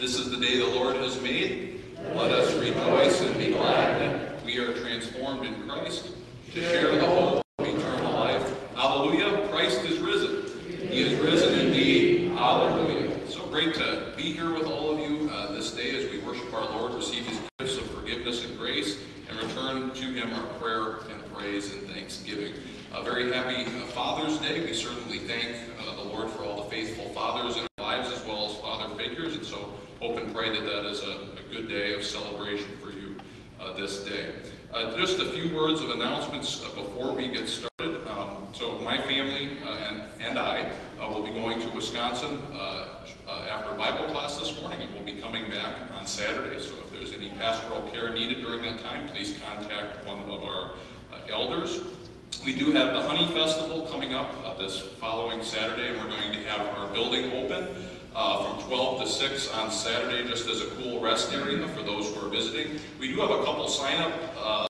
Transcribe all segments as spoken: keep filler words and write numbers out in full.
This is the day the Lord has made. Let us rejoice and be glad that we are transformed in Christ to share the hope of eternal life. Hallelujah, Christ is risen. He is risen indeed. Hallelujah. So great to be here with all of you uh, this day as we worship our Lord, receive his gifts of forgiveness and grace, and return to him our prayer and praise and thanksgiving. A very happy uh, Father's Day. We certainly thank uh, the Lord for all the faithful fathers in our lives as well as father figures, and so hope and pray that that is a, a good day of celebration for you uh, this day. Uh, just a few words of announcements uh, before we get started. Um, so my family uh, and, and I uh, will be going to Wisconsin uh, uh, after Bible class this morning, and we'll be coming back on Saturday. So if there's any pastoral care needed during that time, please contact one of our uh, elders. We do have the Honey Festival coming up uh, this following Saturday, and we're going to have our building open uh, from twelve to six on Saturday, just as a cool rest area for those who are visiting. We do have a couple sign-up uh,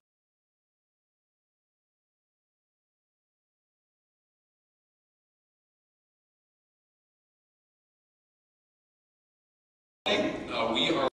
uh, we are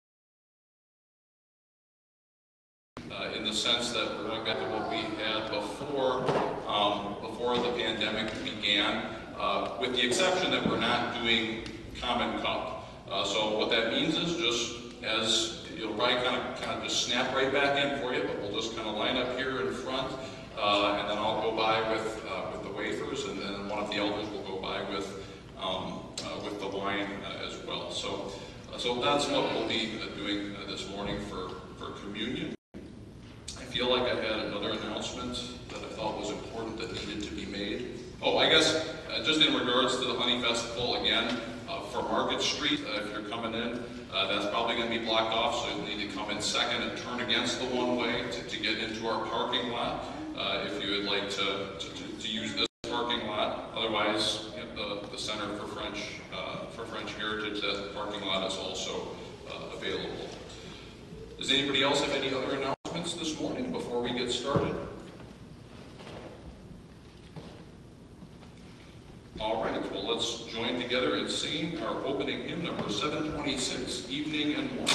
uh, in the sense that we're going back to what we had before um, before the pandemic began, uh, with the exception that we're not doing common cup. Uh, so what that means is just as it'll probably kind of kind of just snap right back in for you, but we'll just kind of line up here in front, uh, and then I'll go by with uh, with the wafers, and then one of the elders will go by with um, uh, with the wine uh, as well. So uh, so that's what we'll be uh, doing uh, this morning for for communion. I feel like I had another announcement that I thought was important that needed to be made. Oh, I guess uh, just in regards to the Honey Festival again, uh, for Market Street, uh, if you're coming in, uh, that's probably going to be blocked off, so you'll need to come in second and turn against the one-way to, to get into our parking lot, uh, if you would like to, to, to, to use this parking lot. Otherwise, you know, the, the Center for French, uh, for French Heritage, that parking lot is also uh, available. Does anybody else have any other announcements this morning before we get started? All right, well, let's join together in singing our opening hymn, number seven twenty-six, Evening and Morning.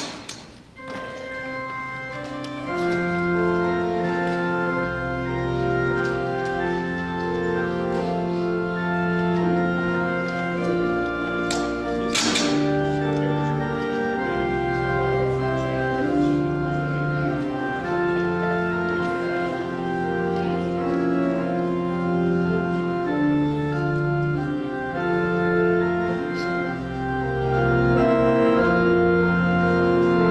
Thank you.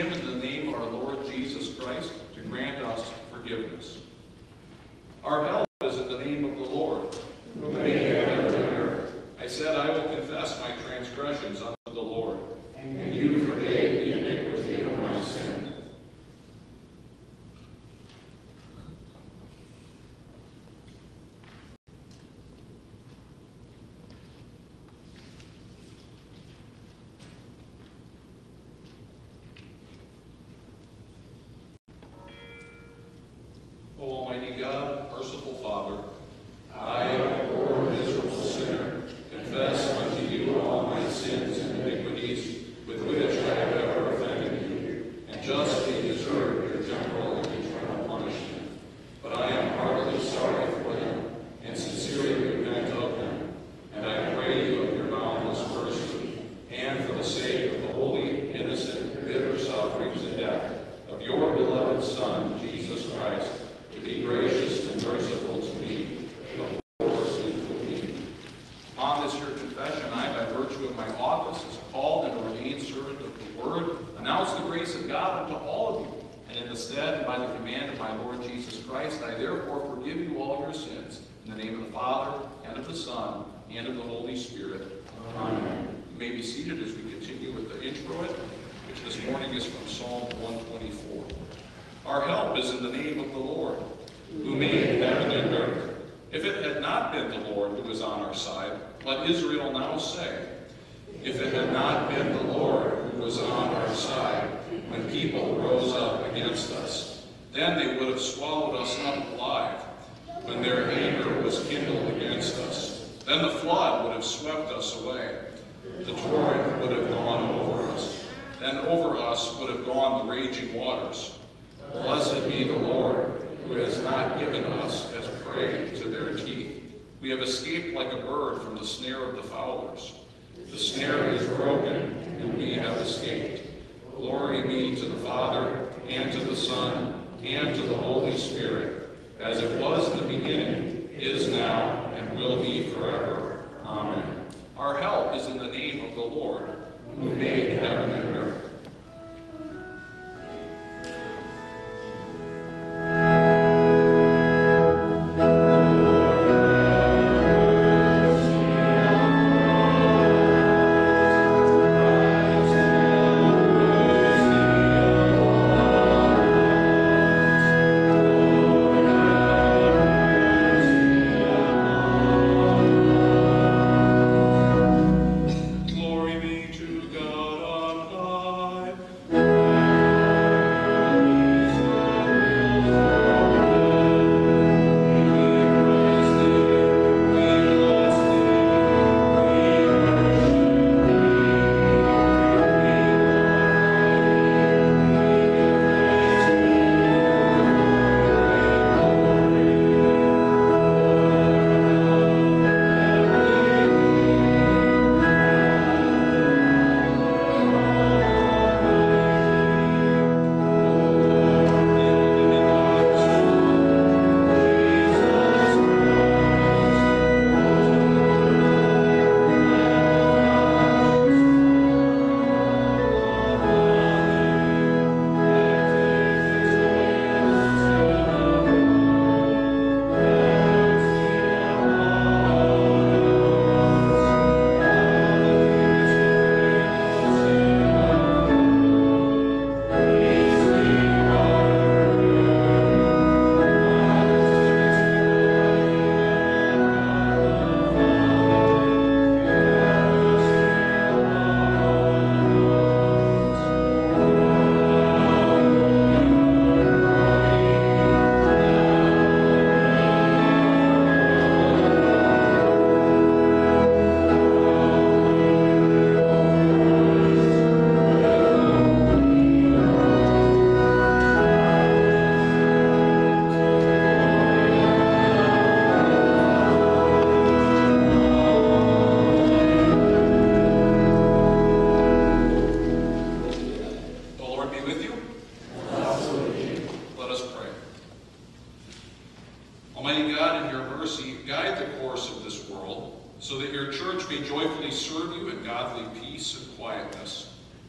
him in the name of our Lord Jesus Christ to grant us forgiveness. Our help is in the name of the Lord, who made heaven and earth. I said, I will confess my transgressions unto the Lord, and you forgave the iniquity of my sin. O Almighty God, merciful Father, I, a poor miserable sinner, confess unto you all my sins and iniquities with which I have ever offended you, and justly deserve your temporal and eternal punishment. But I am heartily sorry for them, and sincerely repent of them, and I pray you of your boundless mercy, and for the sake of the holy, innocent, bitter sufferings and death of your beloved Son, Jesus Christ, to be gracious and merciful to me, the poor sinful me. On this your confession, I, by virtue of my office as a called and ordained servant of the Word, announce the grace of God unto all of you. And in the stead and by the command of my Lord Jesus Christ, I therefore forgive you all your sins. In the name of the Father, and of the Son, and of the Holy Spirit. Amen. You may be seated as we continue with the introit, which this morning is from Psalm one twenty-four. Our help is in the name of the Lord, who made heaven and earth. If it had not been the Lord who was on our side, let Israel now say, if it had not been the Lord who was on our side, when people rose up against us, then they would have swallowed us up alive, when their anger was kindled against us. Then the flood would have swept us away. The torrent would have gone over us. Then over us would have gone the raging waters. Blessed be the Lord, who has not given us as prey to their teeth. We have escaped like a bird from the snare of the fowlers. The snare is broken, and we have escaped. Glory be to the Father, and to the Son, and to the Holy Spirit, as it was in the beginning, is now, and will be forever. Amen. Our help is in the name of the Lord, who made heaven and earth.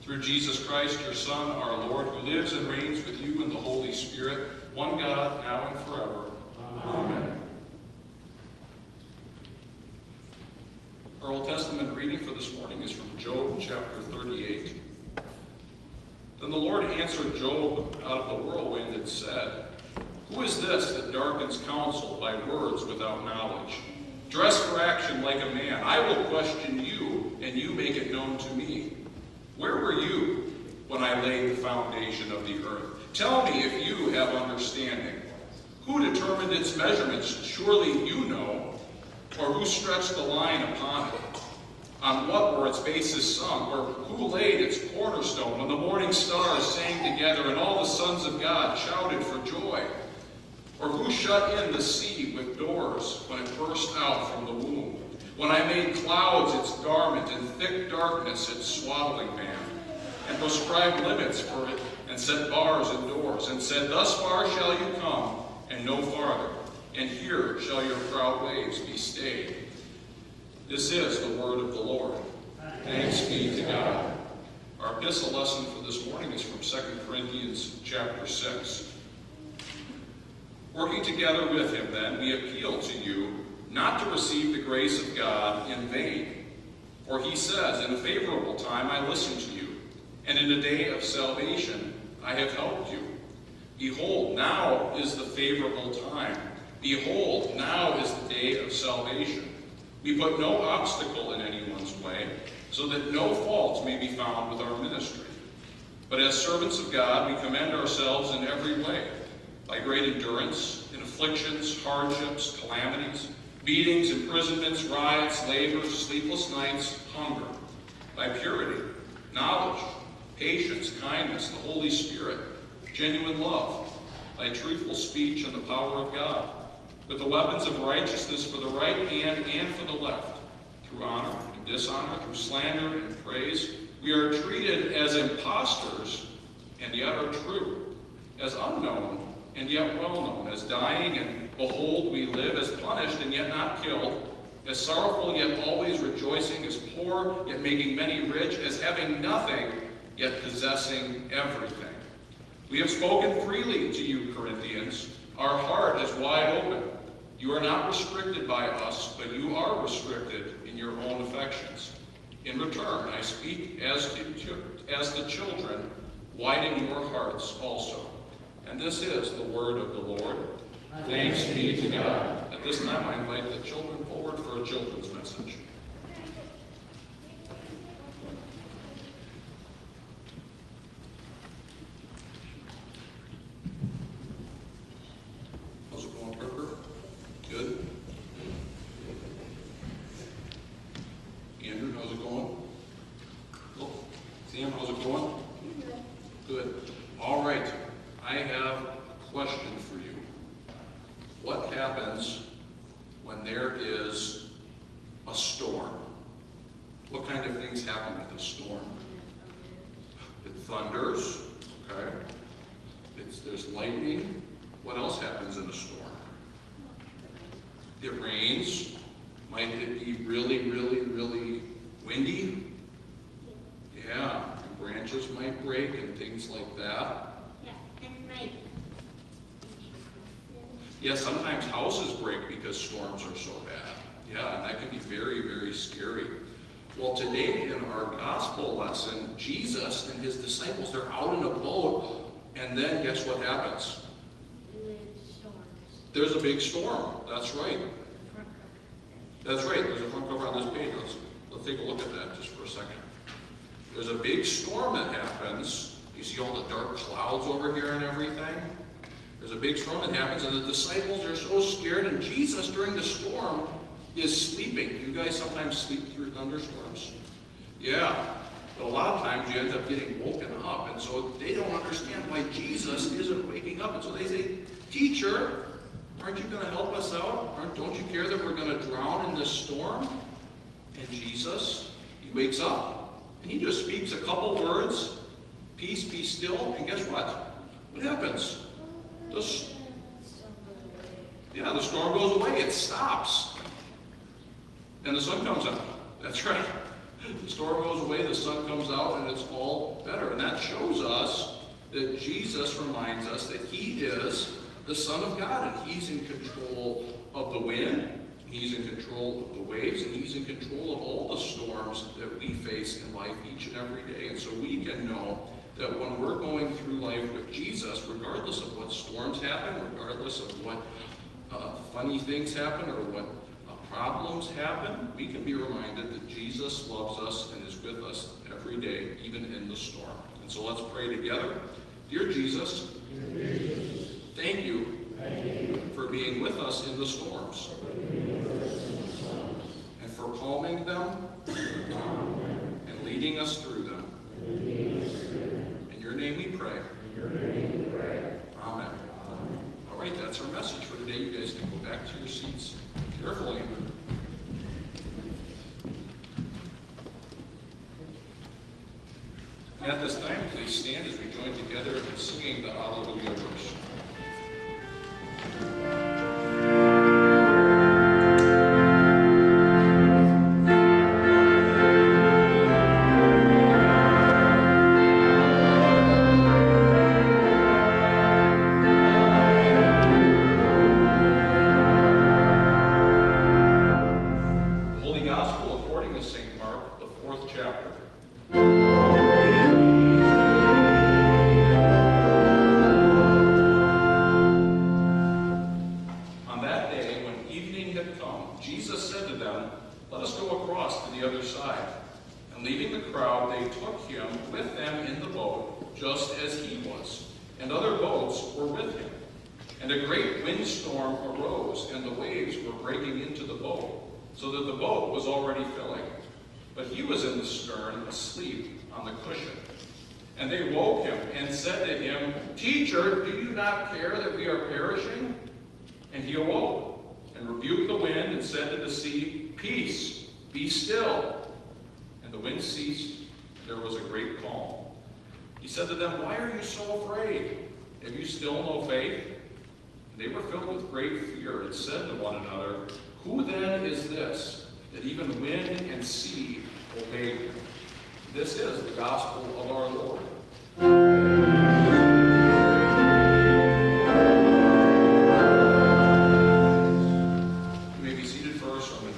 Through Jesus Christ, your Son, our Lord, who lives and reigns with you in the Holy Spirit, one God, now and forever. Amen. Our Old Testament reading for this morning is from Job chapter thirty-eight. Then the Lord answered Job out of the whirlwind and said, "Who is this that darkens counsel by words without knowledge? Dress for action like a man. I will question you, and you make it known to me. Where were you when I laid the foundation of the earth? Tell me if you have understanding. Who determined its measurements? Surely you know. Or who stretched the line upon it? On what were its bases sunk? Or who laid its cornerstone when the morning stars sang together and all the sons of God shouted for joy? Or who shut in the sea with doors when it burst out from the womb? When I made clouds its garment and thick darkness its swaddling band, and prescribed limits for it, and set bars and doors, and said, Thus far shall you come, and no farther, and here shall your proud waves be stayed. This is the word of the Lord. Thanks be to God." Our epistle lesson for this morning is from Second Corinthians chapter six. Working together with him, then, we appeal to you not to receive the grace of God in vain. For he says, In a favorable time I listened to you, and in a day of salvation I have helped you. Behold, now is the favorable time. Behold, now is the day of salvation. We put no obstacle in anyone's way, so that no fault may be found with our ministry. But as servants of God, we commend ourselves in every way, by great endurance, in afflictions, hardships, calamities, beatings, imprisonments, riots, labors, sleepless nights, hunger, by purity, knowledge, patience, kindness, the Holy Spirit, genuine love, by truthful speech and the power of God, with the weapons of righteousness for the right hand and for the left, through honor and dishonor, through slander and praise. We are treated as impostors and yet are true, as unknown and yet well known, as dying and behold we live, as punished and yet not killed, as sorrowful yet always rejoicing, as poor yet making many rich, as having nothing yet possessing everything. We have spoken freely to you, Corinthians. Our heart is wide open. You are not restricted by us, but you are restricted in your own affections. In return, I speak as to, as the children, widen your hearts also. And this is the word of the Lord. Thanks be to God. At this time, I invite the children forward for a children's message. How's it going, Parker? Good? Andrew, how's it going? Cool. Sam, how's it going? Good. All right. I have a question for you. What happens when there is a storm? What kind of things happen with a storm? It thunders, okay? It's, there's lightning. What else happens in a storm? It rains. Might it be really, really, really windy? Yeah, and branches might break and things like that. Yeah, sometimes houses break because storms are so bad. Yeah, and that can be very, very scary. Well, today in our gospel lesson, Jesus and his disciples, they're out in a boat, and then guess what happens? There's a big storm. That's right. That's right. There's a front cover on this page. Let's, let's take a look at that just for a second. There's a big storm that happens. You see all the dark clouds over here and everything? There's a big storm that happens, and the disciples are so scared, and Jesus, during the storm, is sleeping. You guys sometimes sleep through thunderstorms? Yeah. But a lot of times you end up getting woken up, and so they don't understand why Jesus isn't waking up. And so they say, Teacher, aren't you going to help us out? Aren't, don't you care that we're going to drown in this storm? And Jesus, he wakes up, and he just speaks a couple words, peace, be still, and guess what? What happens? The, yeah, the storm goes away. It stops. And the sun comes out. That's right. The storm goes away, the sun comes out, and it's all better. And that shows us that Jesus reminds us that he is the Son of God, and he's in control of the wind, he's in control of the waves, and he's in control of all the storms that we face in life each and every day. And so we can know that when we're going through life with Jesus, regardless of what storms happen, regardless of what uh, funny things happen or what uh, problems happen, we can be reminded that Jesus loves us and is with us every day, even in the storm. And so let's pray together. Dear Jesus, Dear Jesus thank you, thank you for being with us in the storms and for calming them and leading us through them. In your name we pray. Amen. All right, that's our message for today. You guys can go back to your seats carefully. At this time, please stand as we join together in singing the Hallelujah verse. And they woke him and said to him, Teacher, do you not care that we are perishing? And he awoke and rebuked the wind and said to the sea, Peace, be still. And the wind ceased, and there was a great calm. He said to them, Why are you so afraid? Have you still no faith? And they were filled with great fear and said to one another, Who then is this, that even wind and sea obey him? This is the gospel of our Lord. You may be seated for our sermon.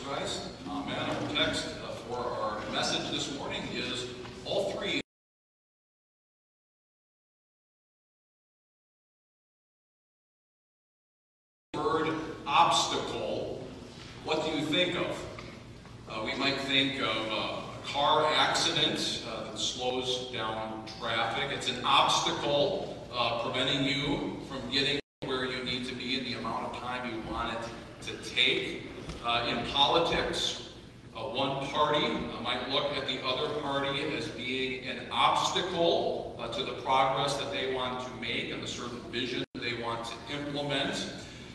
Christ. Amen. Our text uh, for our message this morning is all three. Word obstacle. What do you think of? Uh, we might think of uh, a car accident uh, that slows down traffic. It's an obstacle uh, preventing you from getting where you need to be in the amount of time you want it to take. Uh, in politics, uh, one party uh, might look at the other party as being an obstacle uh, to the progress that they want to make and the certain vision they want to implement.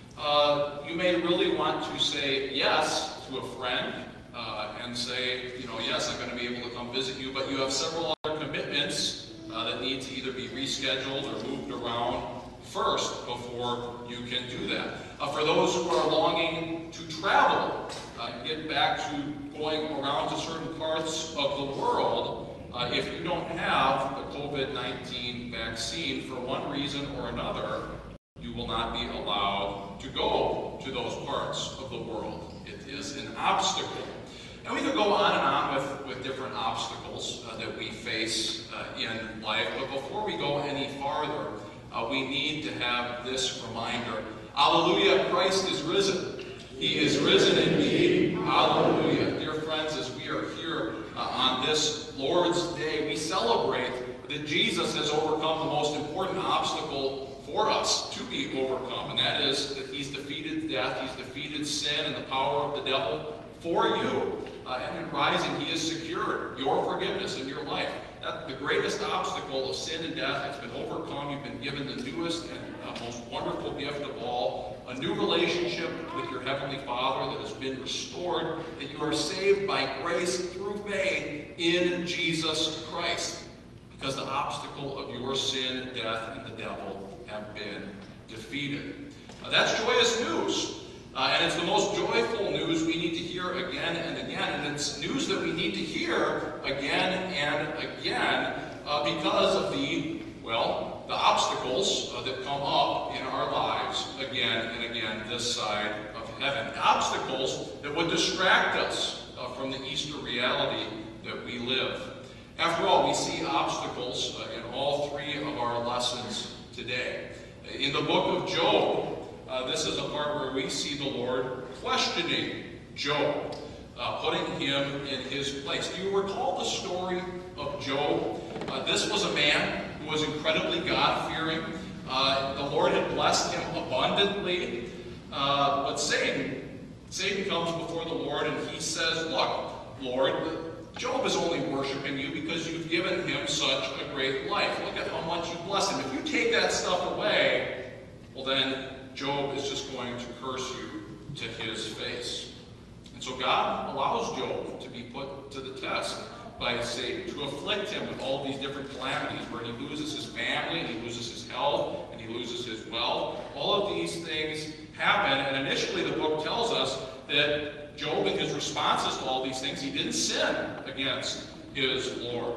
Uh, you may really want to say yes to a friend uh, and say, you know, yes, I'm going to be able to come visit you, but you have several other commitments uh, that need to either be rescheduled or moved around first before you can do that. Uh, for those who are longing to travel, uh, get back to going around to certain parts of the world, uh, if you don't have the COVID nineteen vaccine for one reason or another, you will not be allowed to go to those parts of the world. It is an obstacle. And we could go on and on with, with different obstacles uh, that we face uh, in life, but before we go any farther, uh, we need to have this reminder. Alleluia, Christ is risen. He is risen indeed. Alleluia. Dear friends, as we are here uh, on this Lord's Day, we celebrate that Jesus has overcome the most important obstacle for us to be overcome, and that is that he's defeated death, he's defeated sin and the power of the devil for you. Uh, and in rising, he has secured your forgiveness in your life. That, the greatest obstacle of sin and death has been overcome. You've been given the newest and uh, most wonderful gift of all, a new relationship with your Heavenly Father that has been restored, that you are saved by grace through faith in Jesus Christ, because the obstacle of your sin, death, and the devil have been defeated. Uh, that's joyous news. Uh, and it's the most joyful news we need to hear again and again. And it's news that we need to hear again and again uh, because of the, well, the obstacles uh, that come up in our lives again and again this side of heaven. Obstacles that would distract us uh, from the Easter reality that we live. After all, we see obstacles uh, in all three of our lessons today. In the book of Job, uh, this is a part where we see the Lord questioning Job, uh, putting him in his place. Do you recall the story of Job? Uh, this was a man who was incredibly God-fearing. Uh, the Lord had blessed him abundantly. Uh, but Satan, Satan comes before the Lord and he says, look, Lord, Job is only worshiping you because you've given him such a great life. Look at how much you blessed him. If you take that stuff away, well then, Job is just going to curse you to his face. And so God allows Job to be put to the test by Satan, to afflict him with all these different calamities, where he loses his family, and he loses his health, and he loses his wealth. All of these things happen, and initially the book tells us that Job, in his responses to all these things, he didn't sin against his Lord.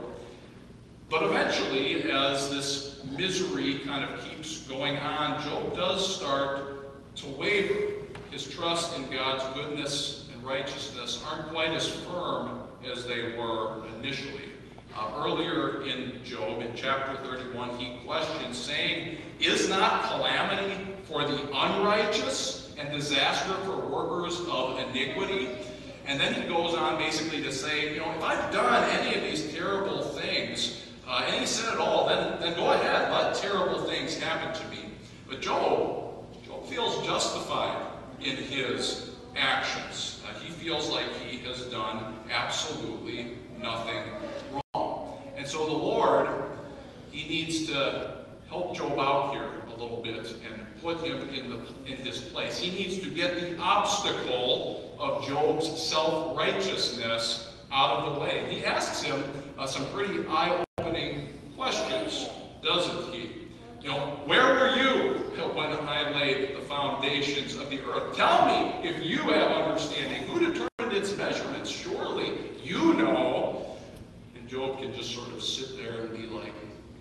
But eventually, as this misery kind of keeps going on, Job does start to waver. His trust in God's goodness and righteousness aren't quite as firm as they were initially. Uh, earlier in Job, in chapter thirty-one, he questions, saying, is not calamity for the unrighteous and disaster for workers of iniquity? And then he goes on basically to say, you know, if I've done any of these terrible things, uh, any sin at all, then, then go ahead, let terrible things happen to me. But Job, Job feels justified in his actions. Uh, he feels like he has done absolutely nothing wrong. And so the Lord, he needs to help Job out here a little bit and put him in, the, in his place. He needs to get the obstacle of Job's self-righteousness out of the way. He asks him uh, some pretty eye-opening questions, doesn't he? You know, where were you when I laid the foundations of the earth? Tell me if you have understanding. Who determined its measurements? Surely you know. And Job can just sort of sit there and be like,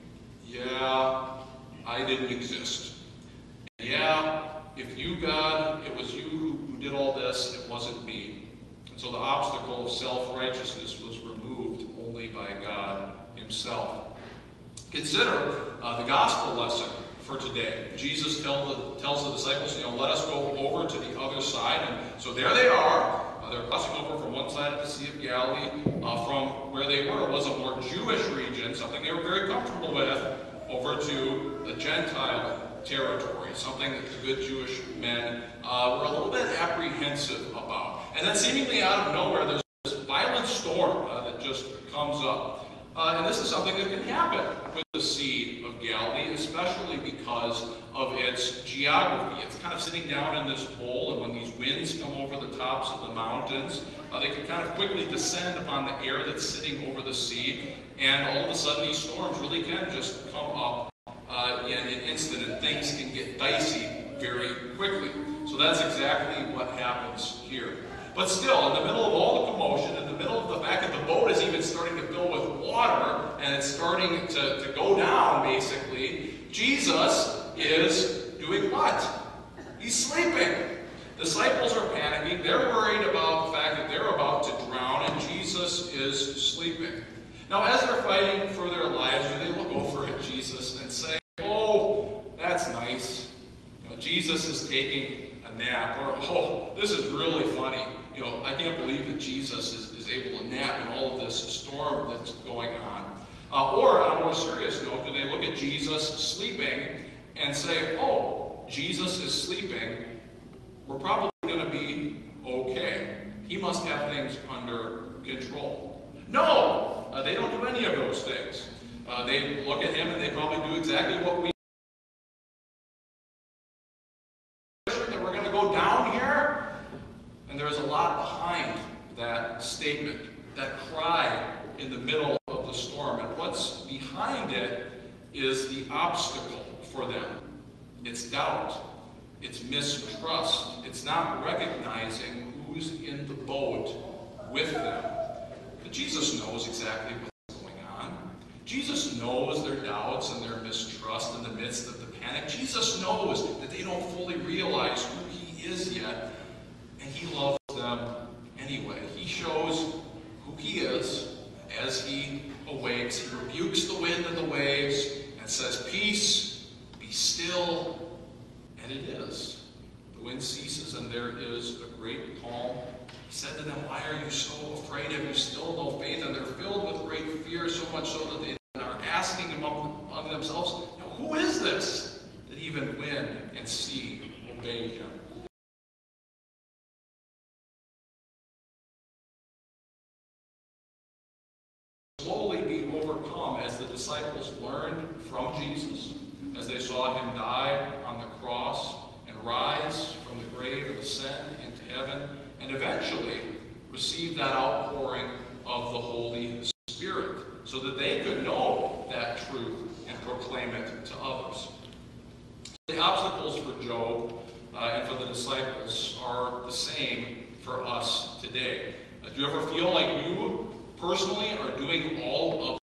yeah, I didn't exist. Yeah, if you, God, it was you who, who did all this, it wasn't me. So the obstacle of self-righteousness was removed only by God himself. Consider uh, the gospel lesson for today. Jesus tell the, tells the disciples, you know, let us go over to the other side. And so there they are. Uh, they're crossing over from one side of the Sea of Galilee. Uh, from where they were was a more Jewish region, something they were very comfortable with, over to the Gentile territory, something that the good Jewish men uh, were a little bit apprehensive about. And then seemingly out of nowhere, there's this violent storm uh, that just comes up. Uh, and this is something that can happen with the Sea of Galilee, especially because of its geography. It's kind of sitting down in this bowl, and when these winds come over the tops of the mountains, uh, they can kind of quickly descend upon the air that's sitting over the sea, and all of a sudden these storms really can just come up uh, in an instant, and things can get dicey very quickly. So that's exactly what happens here. But still, in the middle of all the commotion, in the middle of the fact that the boat is even starting to fill with water, and it's starting to, to go down, basically, Jesus is doing what? He's sleeping. Disciples are panicking. They're worried about the fact that they're about to drown, and Jesus is sleeping. Now, as they're fighting for their lives, do they look over at Jesus and say, oh, that's nice. You know, Jesus is taking a nap, or, oh, this is really funny. You know, I can't believe that Jesus is, is able to nap in all of this storm that's going on. Uh, or, on a more serious note, do they look at Jesus sleeping and say, oh, Jesus is sleeping, we're probably going to be okay. He must have things under control. No, uh, they don't do any of those things. Uh, they look at him and they probably do exactly what we that we're going to go down here. And there's a lot behind that statement, that cry in the middle of the storm. And what's behind it is the obstacle for them. It's doubt. It's mistrust. It's not recognizing who's in the boat with them. But Jesus knows exactly what's going on. Jesus knows their doubts and their mistrust in the midst of the panic. Jesus knows that they don't fully realize who he is yet. And he loves them anyway. He shows who he is as he awakes. He rebukes the wind and the waves and says, peace, be still. And it is. The wind ceases and there is a great calm. He said to them, why are you so afraid? Have you still no faith? And they're filled with great fear, so much so that they are asking among, among themselves, now, who is this that even wind and sea obey him? Slowly be overcome as the disciples learned from Jesus, as they saw him die on the cross and rise from the grave and ascend into heaven, and eventually receive that outpouring of the Holy Spirit, so that they could know that truth and proclaim it to others. The obstacles for Job uh, and for the disciples are the same for us today. Uh, do you ever feel like you personally are doing all of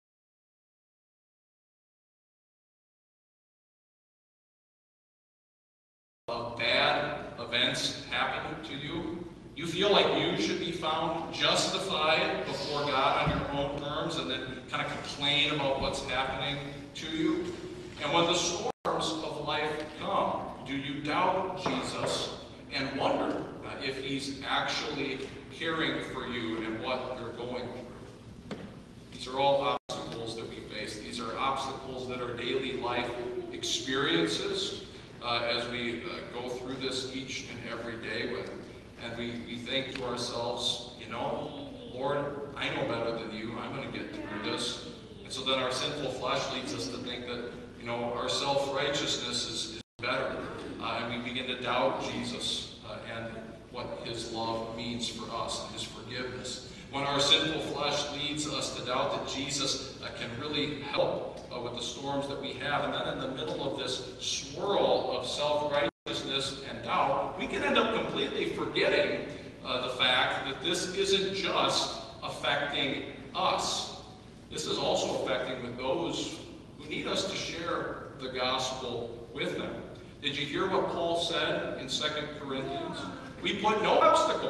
of bad events happen to you? You feel like you should be found justified before God on your own terms and then kind of complain about what's happening to you? And when the storms of life come, do you doubt Jesus and wonder uh, if he's actually caring for you and what you're going through? These are all obstacles that we face. These are obstacles that are daily life experiences uh, as we uh, go through this each and every day. With, and we, we think to ourselves, you know, Lord, I know better than you. I'm going to get through this. And so then our sinful flesh leads us to think that, you know, our self-righteousness is, is better. Uh, and we begin to doubt Jesus uh, and what his love means for us and his forgiveness. When our sinful flesh leads us to doubt that Jesus uh, can really help uh, with the storms that we have, and then in the middle of this swirl of self-righteousness and doubt, we can end up completely forgetting uh, the fact that this isn't just affecting us. This is also affecting with those who need us to share the gospel with them. Did you hear what Paul said in Second Corinthians? We put no obstacle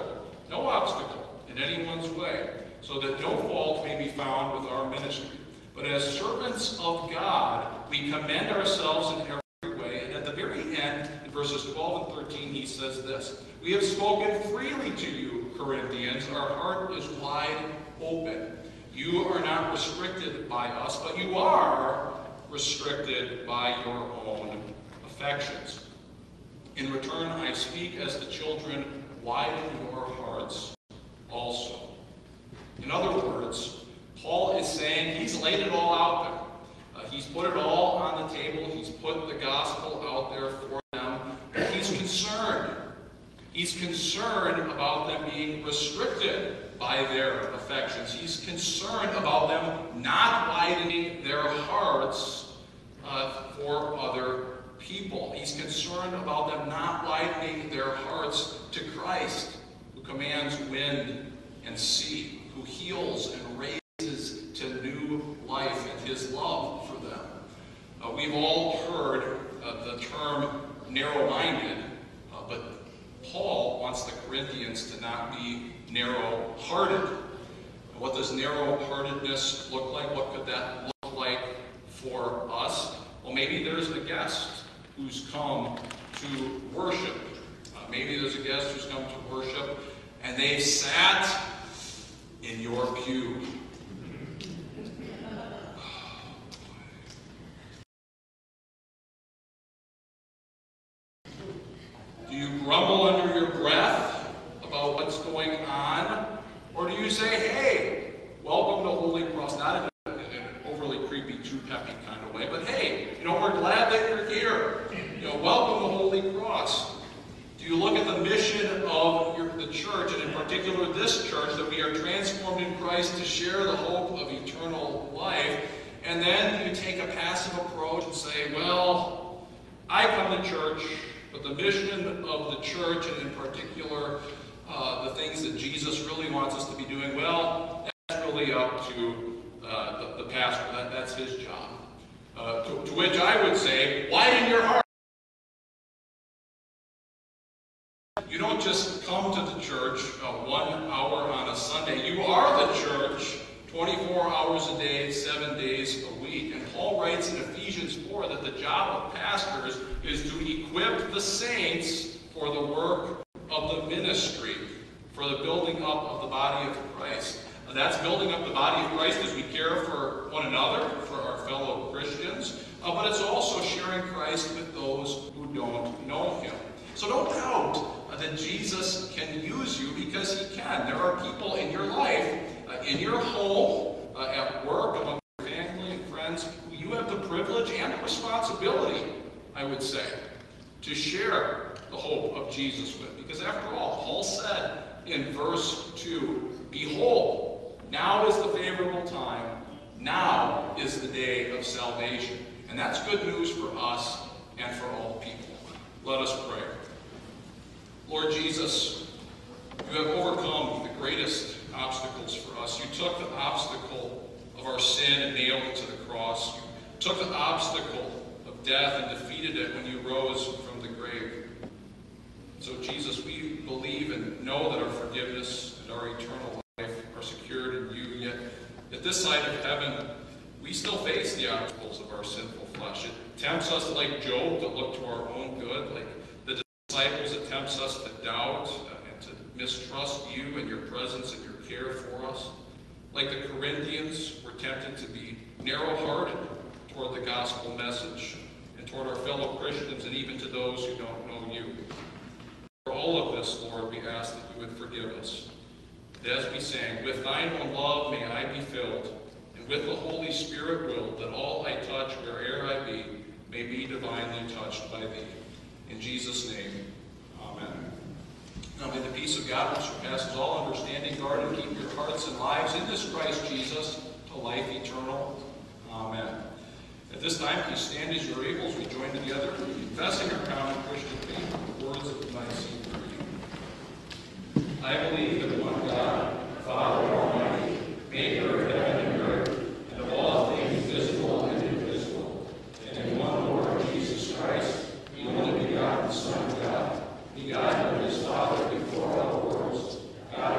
no obstacle in anyone's way, so that no fault may be found with our ministry. But as servants of God, we commend ourselves in every way. And at the very end, in verses twelve and thirteen, he says this: we have spoken freely to you, Corinthians. Our heart is wide open. You are not restricted by us, but you are restricted by your own affections. In return, I speak as the children, widen your hearts also. In other words, Paul is saying he's laid it all out there. Uh, he's put it all on the table. He's put the gospel out there for them. But he's concerned. He's concerned about them being restricted by their affections. He's concerned about them not widening their hearts uh, for other people. He's concerned about them not widening their hearts to Christ, who commands wind and sea, who heals and raises to new life and his love for them. Uh, we've all heard uh, the term narrow-minded, uh, but Paul wants the Corinthians to not be narrow-hearted. What does narrow-heartedness look like? What could that look like for us? Well, maybe there's a guest who's come to worship. Uh, maybe there's a guest who's come to worship, and they've sat in your pew. Do you grumble under your breath about what's going on? Or do you say, hey, welcome to Holy Cross? Not in, a, in an overly creepy, too peppy kind of way, but hey, you know, we're glad that you're here. You know, welcome to Holy Cross. Do you look at the mission of your, the church, and in particular this church, that we are transformed in Christ to share the hope of eternal life, and then you take a passive approach and say, well, I come to church, but the mission of the church, and in particular uh, the things that Jesus really wants us to be doing, well, that's really up to uh, the, the pastor. That, that's his job. Uh, to, to which I would say, widen your heart. You don't just come to the church uh, one hour on a Sunday. You are the church twenty-four hours a day, seven days a week. And Paul writes in Ephesians four that the job of pastors is to equip the saints for the work of the ministry, for the building up of the body of Christ. And that's building up the body of Christ as we care for one another, for our fellow Christians, uh, but it's also sharing Christ with those who don't know him. So don't doubt uh, that Jesus can use you, because he can. There are people in your life, uh, in your home, uh, at work, among your family and friends, who you have the privilege and the responsibility, I would say, to share the hope of Jesus with. Because after all, Paul said in verse two, behold, now is the favorable time, now is the day of salvation. And that's good news for us and for all people. Let us pray. Lord Jesus, you have overcome the greatest obstacles for us. You took the obstacle of our sin and nailed it to the cross. You took the obstacle of death and defeated it when you rose from the grave. So Jesus, we believe and know that our forgiveness and our eternal life are secured in you, yet at this side of heaven, we still face the obstacles of our sinful flesh. It tempts us, like Job, to look to our own good, like the disciples, it tempts us to doubt uh, and to mistrust you and your presence and your care for us. Like the Corinthians, we're tempted to be narrow-hearted toward the gospel message and toward our fellow Christians and even to those who don't know you. For all of this, Lord, we ask that you would forgive us. And as we sang, with thine own love may I be filled, and with the Holy Spirit willed, that all I touch, where'er I be, may be divinely touched by thee. In Jesus' name, amen. Now may the peace of God, which surpasses all understanding, guard and keep your hearts and lives in this Christ Jesus to life eternal. Amen. At this time, please stand as you're able as we join together, confessing our common Christian faith with the words of the Nicene Creed. I believe in one God, Father Almighty, maker of heaven and earth, and of all things visible and invisible, and in one Lord Jesus Christ, the only begotten Son of God, begotten of his Father before all worlds, God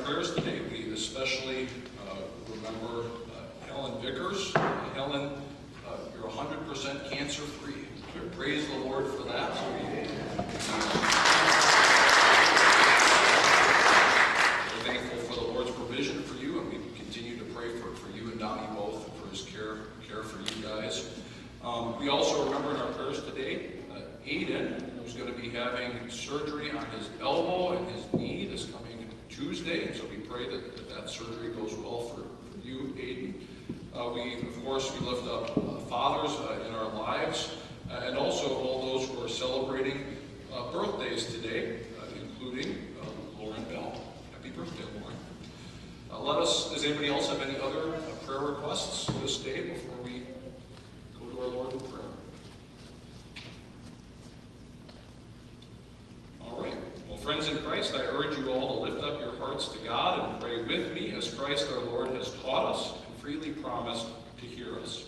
prayers today, we especially uh, remember uh, Helen Vickers. Uh, Helen, uh, you're one hundred percent cancer-free. Praise the Lord for that. So we, we're thankful for the Lord's provision for you, and we continue to pray for, for you and Donnie both, and for his care, care for you guys. Um, we also remember in our prayers today, uh, Aiden, who's going to be having surgery on his elbow and his knee this coming Tuesday, and so we pray that that, that surgery goes well for, for you, Aiden. Uh, we, of course, we lift up uh, fathers uh, in our lives, uh, and also all those who are celebrating uh, birthdays today, uh, including uh, Lauren Bell. Happy birthday, Lauren. Uh, let us, does anybody else have any other uh, prayer requests this day before we go to our Lord in prayer? All right. Well, friends in Christ, I urge you all to lift up your hearts to God and pray with me as Christ our Lord has taught us and freely promised to hear us.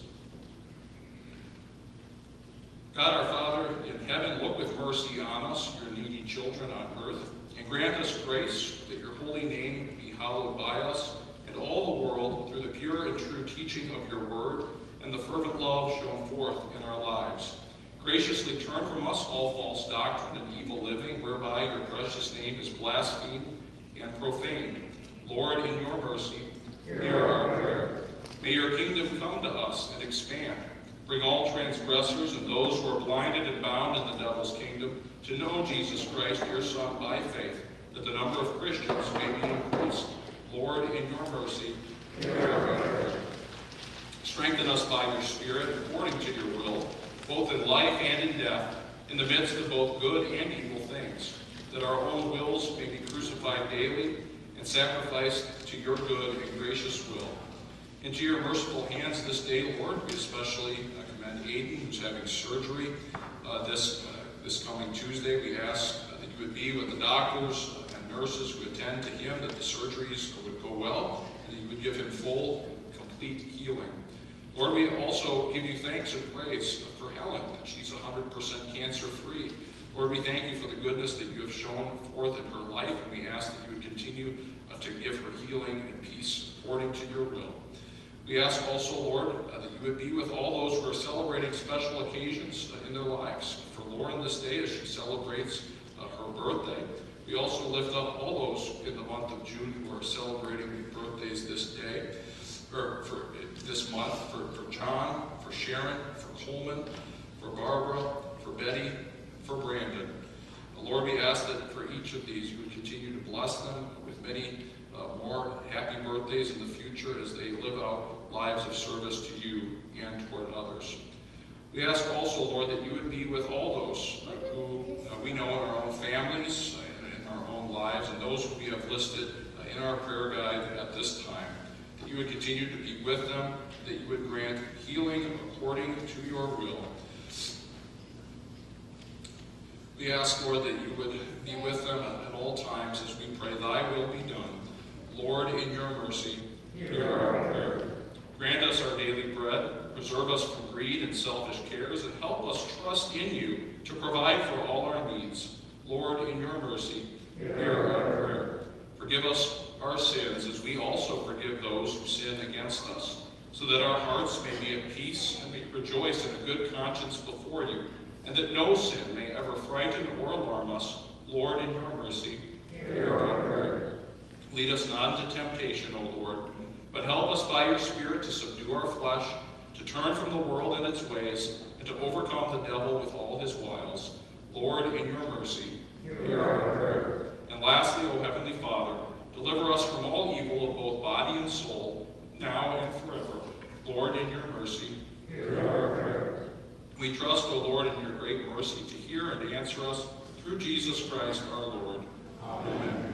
God our Father in heaven, look with mercy on us, your needy children on earth, and grant us grace that your holy name be hallowed by us and all the world through the pure and true teaching of your word and the fervent love shown forth in our lives. Graciously turn from us all false doctrine and evil living, whereby your precious name is blasphemed and profaned. Lord, in your mercy, hear our prayer. May your kingdom come to us and expand. Bring all transgressors and those who are blinded and bound in the devil's kingdom to know Jesus Christ, your Son, by faith, that the number of Christians may be increased. Lord, in your mercy, hear our prayer. Strengthen us by your Spirit according to your will, both in life and in death, in the midst of both good and evil things, that our own wills may be crucified daily and sacrificed to your good and gracious will. Into your merciful hands this day, Lord, we especially uh, commend Aiden, who's having surgery uh, this, uh, this coming Tuesday. We ask uh, that you would be with the doctors and nurses who attend to him, that the surgeries would go well, and that you would give him full, complete healing. Lord, we also give you thanks and praise for Helen, that she's one hundred percent cancer-free. Lord, we thank you for the goodness that you have shown forth in her life, and we ask that you would continue uh, to give her healing and peace according to your will. We ask also, Lord, uh, that you would be with all those who are celebrating special occasions uh, in their lives. For Lauren this day, as she celebrates uh, her birthday, we also lift up all those in the month of June who are celebrating birthdays this day, or for this month, for, for John, for Sharon, for Coleman, for Barbara, for Betty, for Brandon. Uh, Lord, we ask that for each of these you would continue to bless them with many uh, more happy birthdays in the future as they live out lives of service to you and toward others. We ask also, Lord, that you would be with all those uh, who uh, we know in our own families, uh, in our own lives, and those who we have listed uh, in our prayer guide at this time. That you would continue to be with them, that you would grant healing according to your will. We ask, Lord, that you would be with them at all times as we pray, thy will be done. Lord, in your mercy, hear our prayer. Grant us our daily bread, preserve us from greed and selfish cares, and help us trust in you to provide for all our needs. Lord, in your mercy, hear our prayer. Forgive us our sins as we also forgive those who sin against us, so that our hearts may be at peace and may rejoice in a good conscience before you, and that no sin may ever frighten or alarm us. Lord, in your mercy, hear our prayer. Lead us not into temptation, O Lord, but help us by your Spirit to subdue our flesh, to turn from the world and its ways, and to overcome the devil with all his wiles. Lord, in your mercy, hear our prayer. And lastly, O Heavenly Father, deliver us from all evil of both body and soul, now and forever. Lord, in your mercy, hear our prayer. We trust, O Lord, in your great mercy to hear and answer us through Jesus Christ our Lord. Amen. Amen.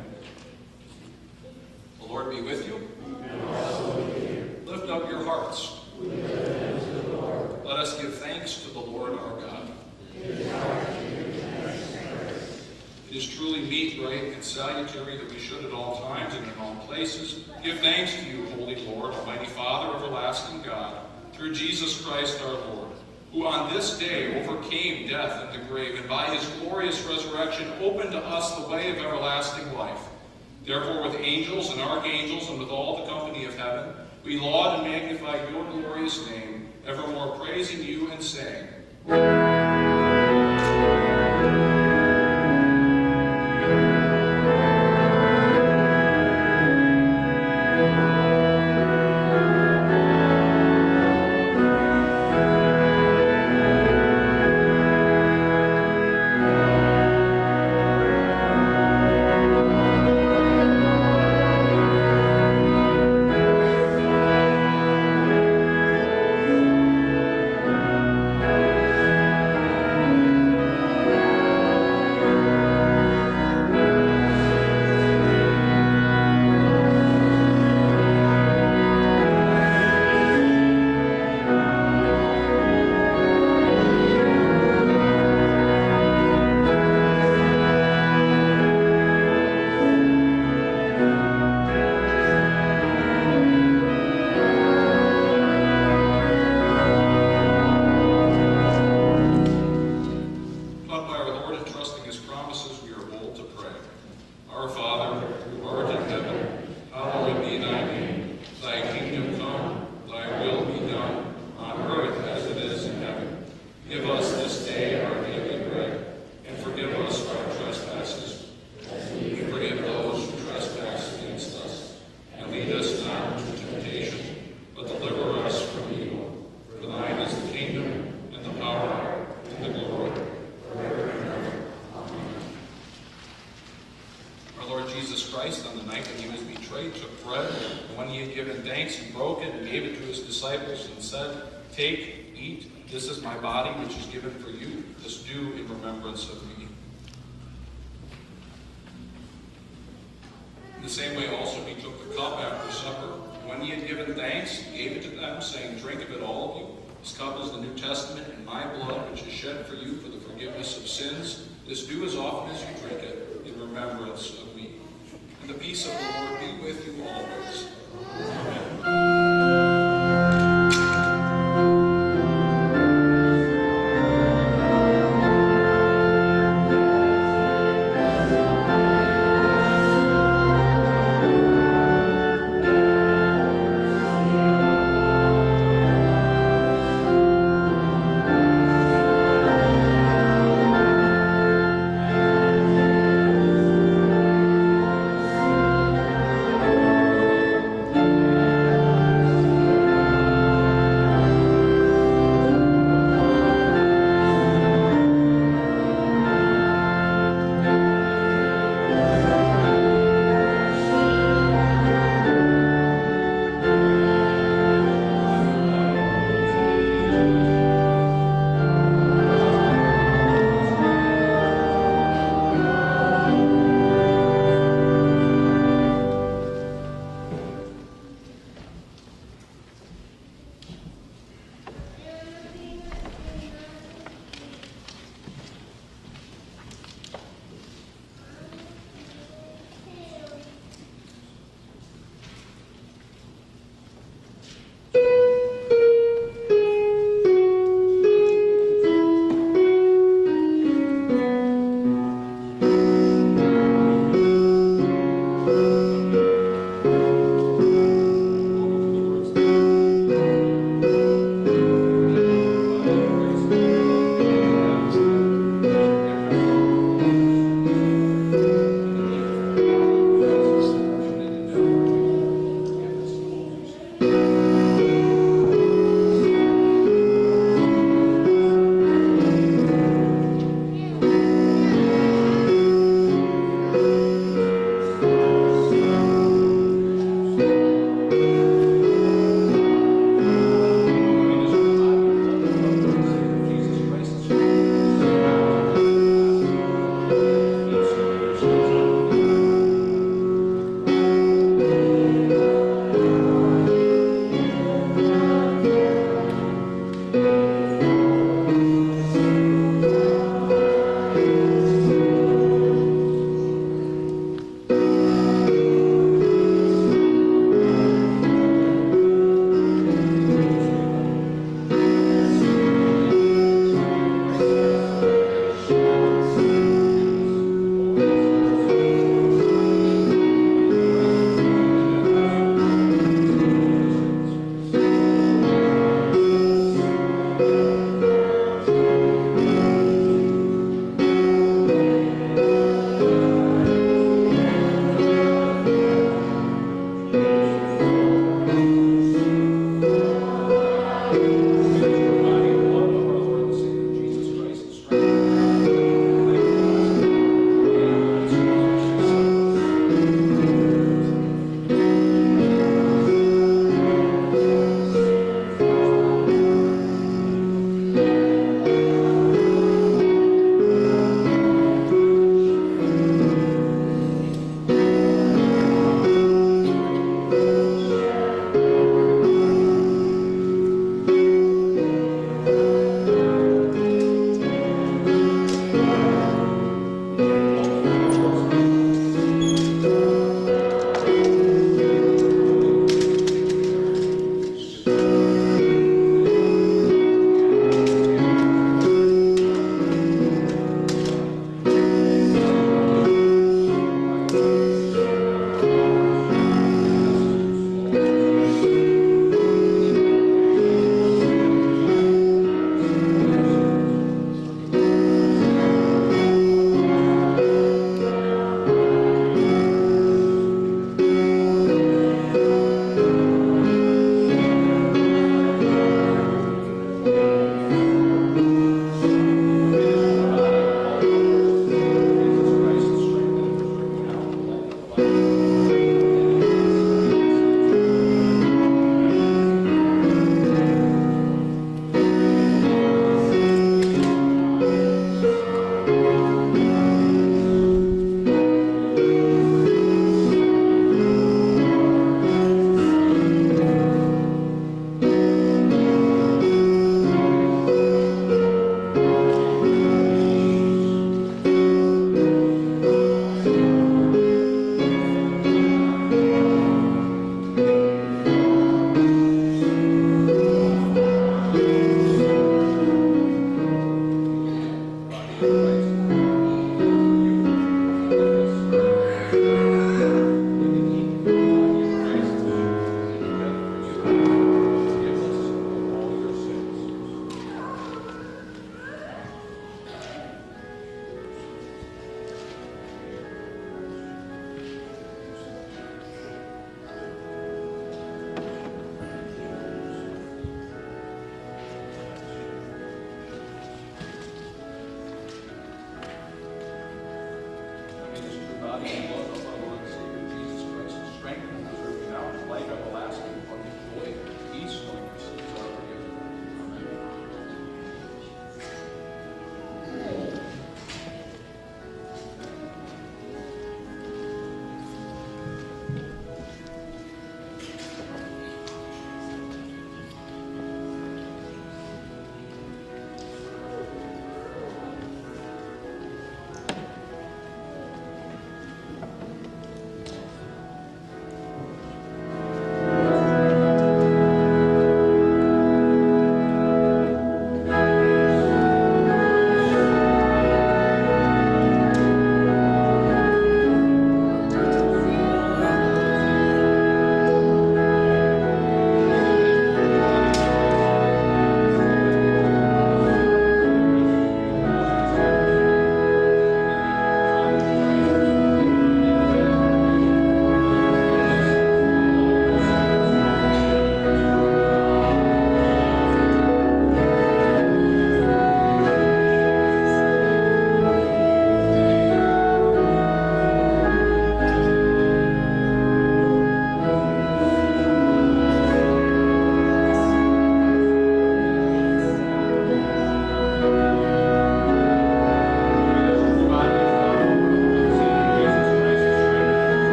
The Lord be with you. And also with you. Lift up your hearts. We lift them to the Lord. Let us give thanks to the Lord our God. It is right to give thanks and praise. It is truly meet, right, and salutary that we should at all times and in all places give thanks to you, Holy Lord, Almighty Father, everlasting God, through Jesus Christ our Lord, who on this day overcame death and the grave, and by his glorious resurrection opened to us the way of everlasting life. Therefore, with angels and archangels and with all the company of heaven, we laud and magnify your glorious name, evermore praising you and saying, "Take, eat, this is my body which is given for you. This do in remembrance of me." In the same way also he took the cup after supper. When he had given thanks, he gave it to them, saying, "Drink of it, all of you. This cup is the New Testament in my blood, which is shed for you for the forgiveness of sins. This do as often as you drink it in remembrance of me." And the peace of the Lord be with you always. Amen.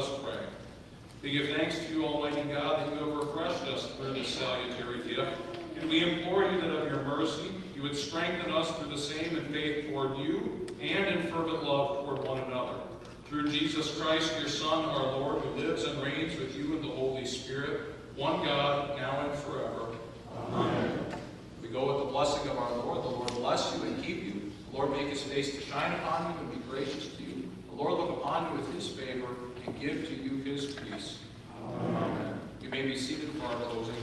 us pray. We give thanks to you, Almighty God, that you have refreshed us through this salutary gift, and we implore you that of your mercy you would strengthen us through the same in faith toward you and in fervent love toward one another. Through Jesus Christ, your Son, our Lord, who lives and reigns with you in the Holy Spirit, one God, now and forever. Amen. We go with the blessing of our Lord. The Lord bless you and keep you. The Lord make his face to shine upon you and be gracious to you. The Lord look upon you with his favor and give to you his peace. Amen. Amen. You may be seated for our closing.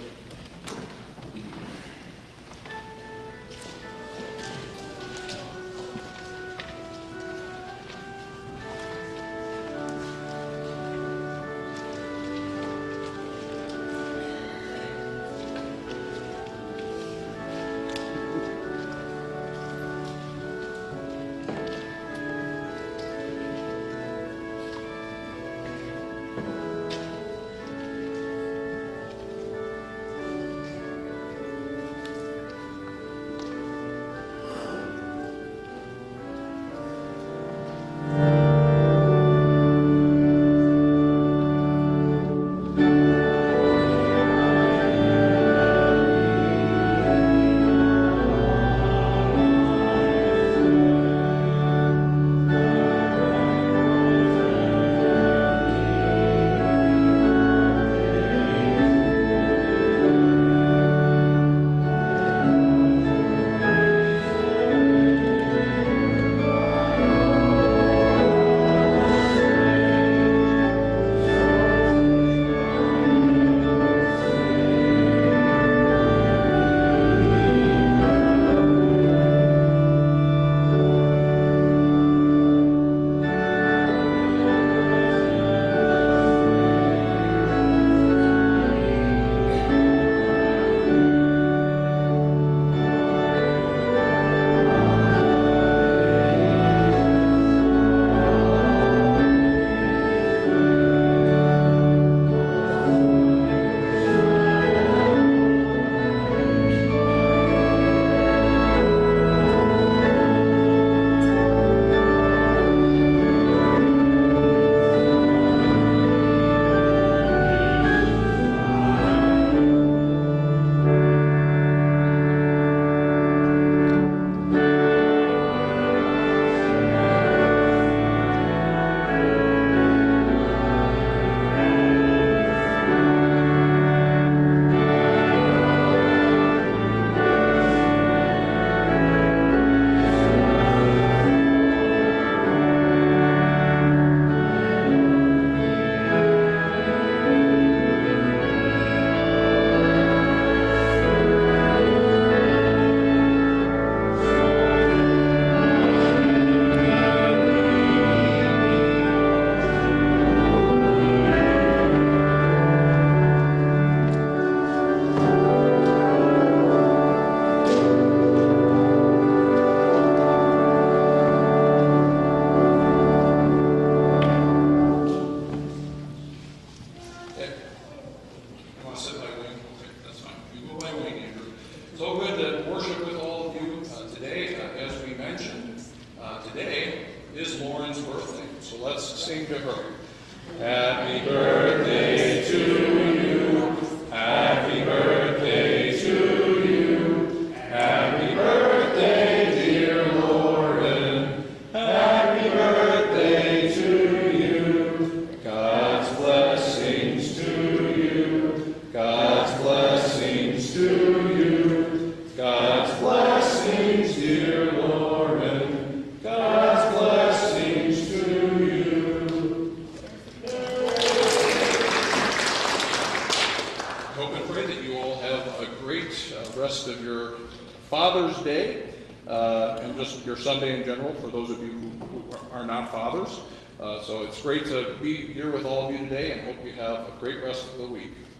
Father's Day, uh, and just your Sunday in general for those of you who, who are not fathers. Uh, so it's great to be here with all of you today, and hope you have a great rest of the week.